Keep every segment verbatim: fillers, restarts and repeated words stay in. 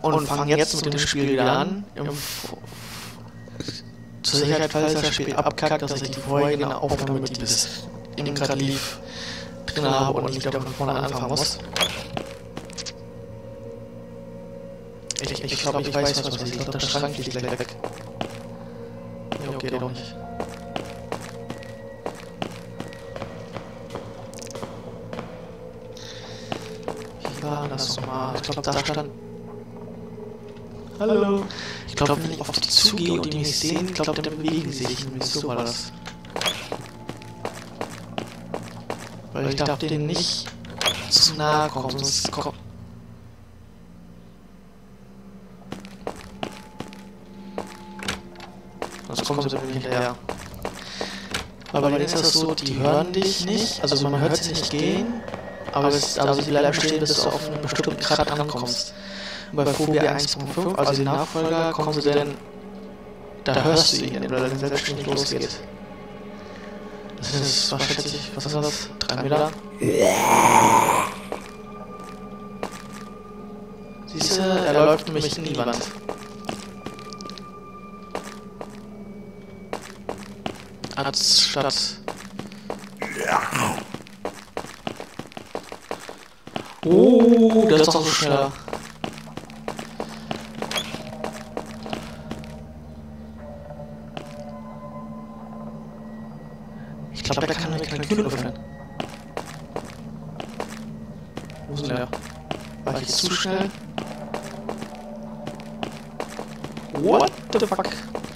und fangen jetzt mit dem Spiel wieder an. Im Zur Sicherheit, falls das Spiel abkackt, dass ich die vorherige Aufnahme, die bis eben gerade lief, drin habe und nicht wieder von vorne anfangen muss. Ich, ich, ich glaube, ich weiß, was ich glaube, der Schrank liegt gleich weg. Ja, okay, doch nicht. Wie war das nochmal? Ich glaube, da stand... Hallo! Ich glaube, wenn ich auf die zugehe und die mich sehen, ich glaube, dann bewegen sie sich. So war das. Weil ich darf denen nicht zu nahe kommen, sonst kommt... Sonst kommen sie mir hinterher. Aber bei denen ist das so, die hören dich nicht, also man hört sie nicht gehen, aber, es, aber sie bleiben stehen, bis du auf einen bestimmten Grad ankommst. Und bei Phobia eins Punkt fünf, also die Nachfolger, kommen sie dann, da hörst du ihn, weil er dann selbstständig losgeht. Das ist, was schätze ich, was ist das? Drei Meter? Siehst du, er läuft nämlich in die Wand. Anstatt... Oh, der ist doch so schneller. Ich glaube, der kann eine kleine Tür öffnen. Wo ist denn der? War ich jetzt zu schnell? What the fuck?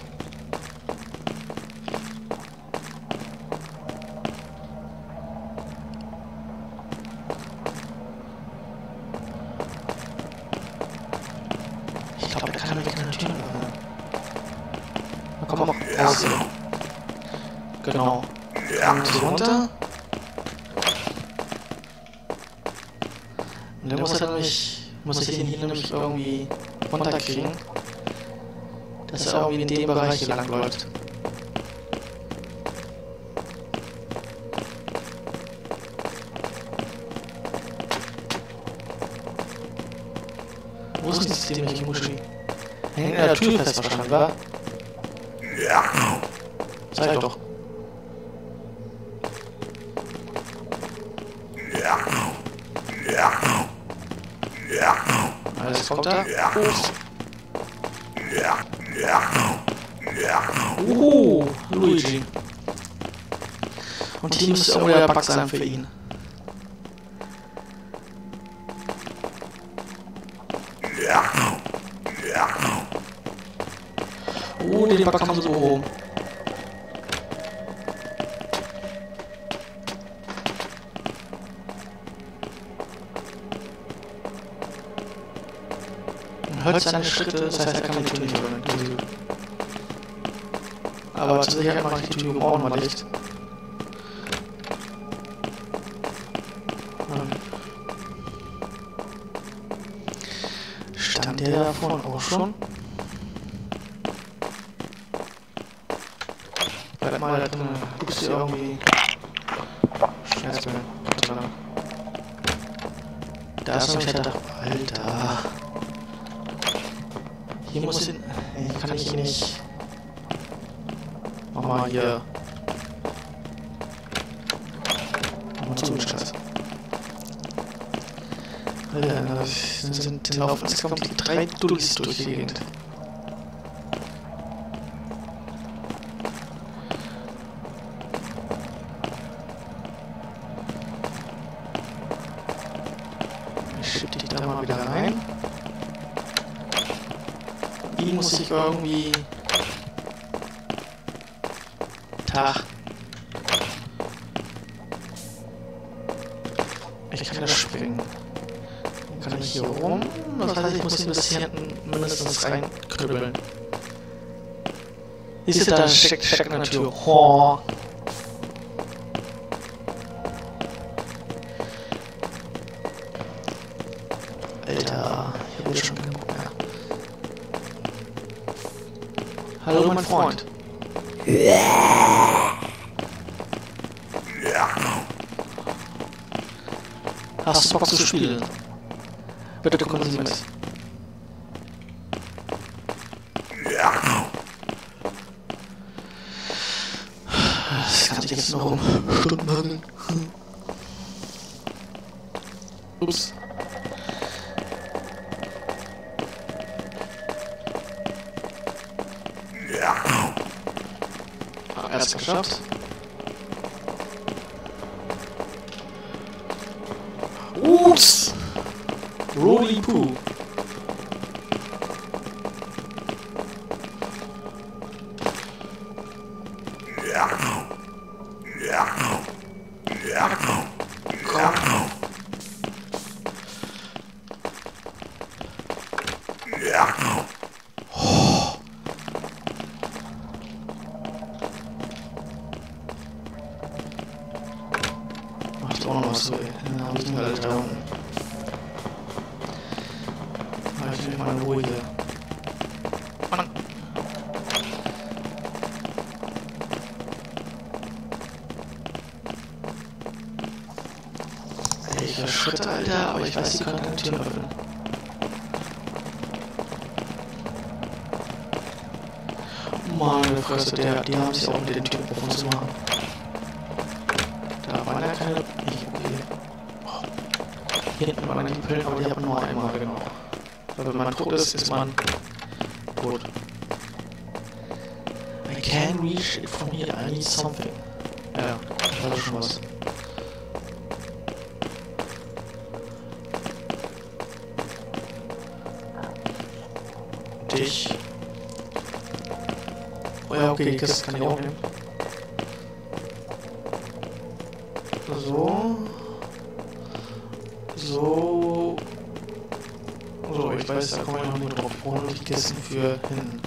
Ich glaube, der kann eine kleine Tür öffnen. Na komm mal raus. Genau. Und so runter. Und dann muss er nämlich, muss ich ihn hier nämlich irgendwie runterkriegen, dass er irgendwie in dem Bereich hier lang läuft. Wo ist denn dieses dämliche Muschi? Hängt in der Tür fest wahrscheinlich, wa? Ja. Zeig doch. Alles kommt da. Hoch. Uh, Luigi. Und hier müsste irgendwo der Bug sein für ihn. Oh, den Bug haben sie so oben. Man hört seine Schritte, das heißt, er kann die Tür nicht öffnen. Aber zur Sicherheit mache ich die Tür auch nochmal dicht. Stand der da vorne auch schon? Bleib mal da drin, du bist hier irgendwie... Schmerzmittel. Da ist nämlich der Dach. Alter. Hier muss ich... Ich kann ich hier nicht... Mach mal hier... Mach mal zu, Scheiße. Alter, das sind... Den laufen insgesamt die drei Dullis durch die Gegend. Ich schieb dich da mal wieder rein. Wie muss ich irgendwie... Tag. Ich kann da springen. Dann kann ich hier rum. Das heißt, ich muss ihn bis hier hinten mindestens reinkribbeln. Siehst du, da steckt, steckt eine Tür. Oh. Alter, ich hab schon keinen Bock mehr. Hallo, mein Freund. Hast du Bock zu spielen? Bitte kommen Sie mit. jetzt noch um Stunden hangeln. Ups. Ah, erst geschafft. Ups! Rolly Poo. Macht auch noch was so, ja, hab ich halt da unten. Aber ich will mal in Ruhe hier. Mann. Ey, ich höre Schritte, Alter, aber ich weiß, die können keine Tür öffnen. Meine Fresse, der, die haben sich auch mit den Türen offen zu machen. Da waren ja keine... Ich, okay. Oh. Hier hinten waren die Pillen, aber die hat man nur einmal, genau. Weil wenn man tot ist, ist man tot. I can't reach it from here, I need something. Ja, das ist schon was. Dich. Oh ja, okay, die Kiste kann ich auch nehmen. So. So. So, ich weiß, da komme ich noch nicht drauf. Ich brauche nur die Kisten für hinten.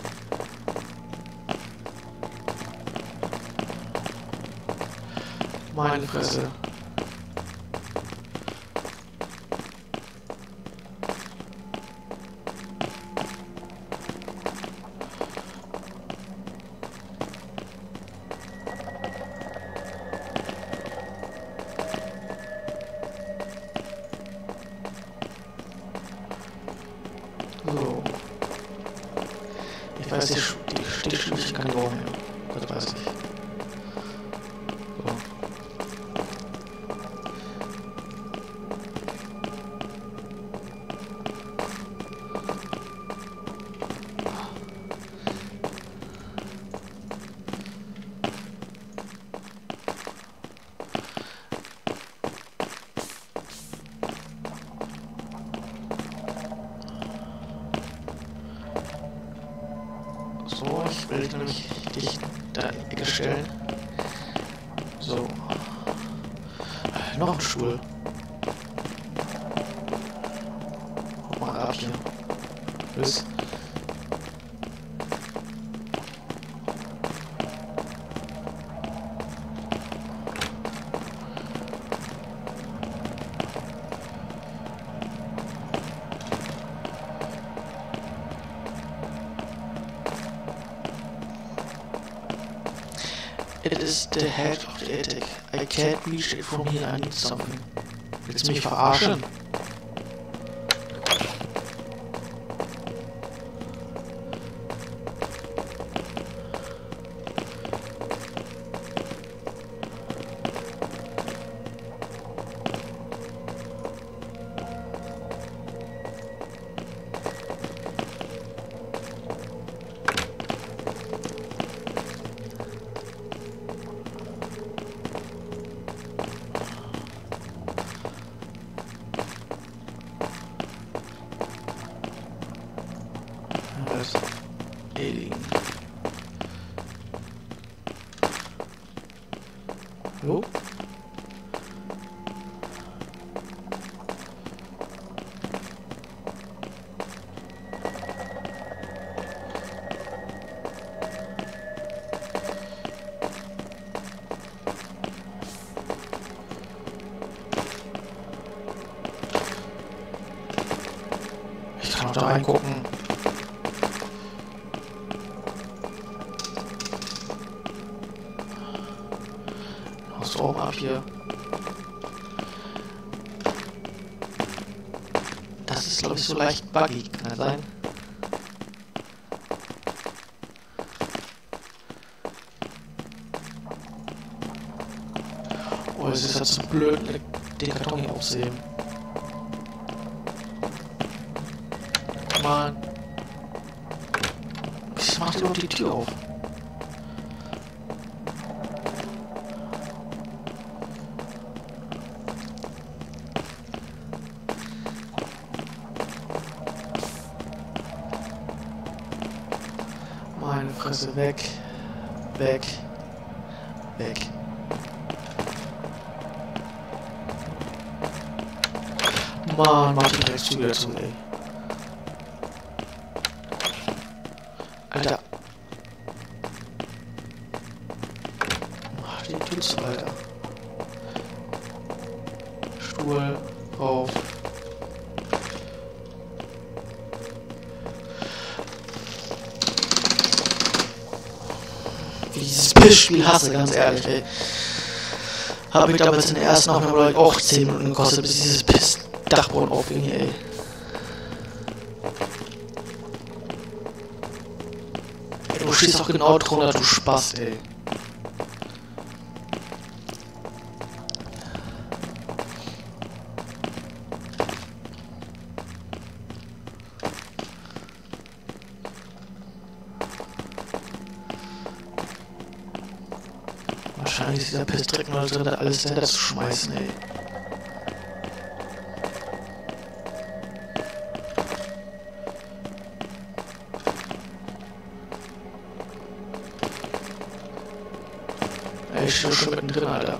Meine Fresse. So. Ich weiß, die, die Stichschüchen kann ich auch nehmen. Das weiß ich. So. So, ich will nämlich dich da in die Ecke stellen. So. Äh, noch ein Stuhl. Guck mal ab hier. Bis. It is the head of the attic. I can't reach it from here, I need something. Willst du mich verarschen? Das Alien. Hallo? Ich kann auch da reingucken. Strom ab hier. Das ist, glaube ich, so leicht buggy, kann das sein? es ist halt so blöd, den Karton hier aufzuheben. Mann. Wieso macht überhaupt die Tür auf? Meine Fresse, weg. Weg. Weg. Mann, mach die direkt zu wieder zu, ey. Alter. Mach die Tür zu, Alter. Stuhl rauf. Wie dieses Pissspiel hasse, ganz ehrlich, ey. Hab mich damals in der ersten Aufnahme auch zehn Minuten gekostet, bis dieses Piss-Dachboden aufging hier, ey. ey. Du stehst auch genau drunter, du Spaß, ey. Wahrscheinlich ist dieser Pissdreck nur drin, alles dahinter zu schmeißen, ey. Ey, ich stehe schon mittendrin, Alter.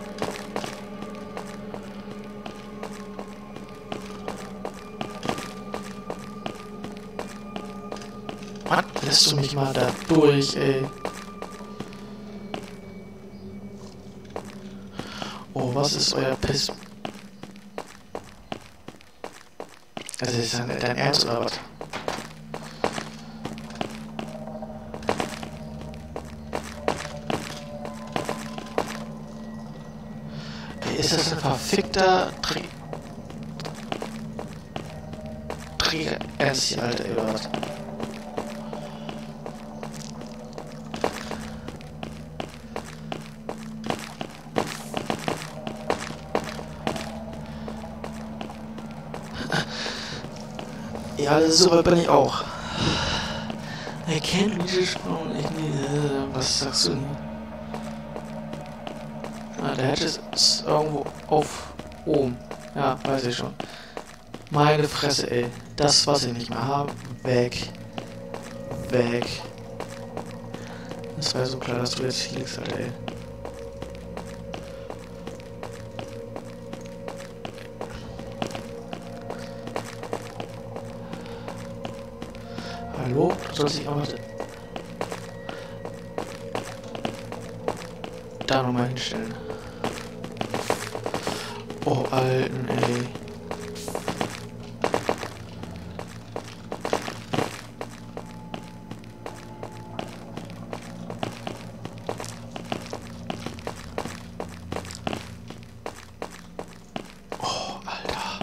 Mann, lässt du mich mal da durch, ey. Oh, was ist euer Piss? Also ist das dein Ernst oder was? Ey, ist das ein verfickter Dreh... Dreh... Ernst hier, Alter, ey, oder was? Ja, so weit bin ich auch. Erkennt diese Sprache echt nicht. Was sagst du denn? Ah, der Hatch ist irgendwo auf oben. Ja, weiß ich schon. Meine Fresse, ey. Das, was ich nicht mehr habe. Weg. Weg. Das war so klar, dass du jetzt hier liegst, Alter, ey. Hallo? Du sollst dich auch mal da nochmal hinstellen. Oh, Alten, ey. Oh, Alter.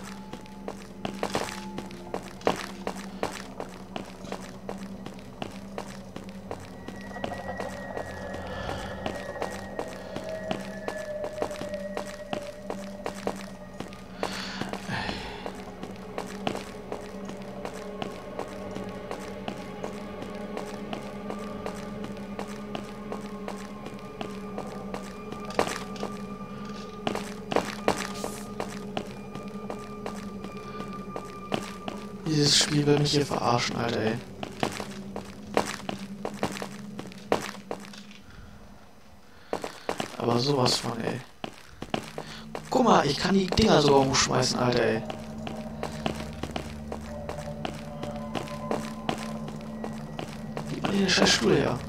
Dieses Spiel will mich hier verarschen, Alter, ey. Aber sowas von, ey. Guck mal, ich kann die Dinger sogar hochschmeißen, Alter, ey. Gib mal den scheiß Stuhl her.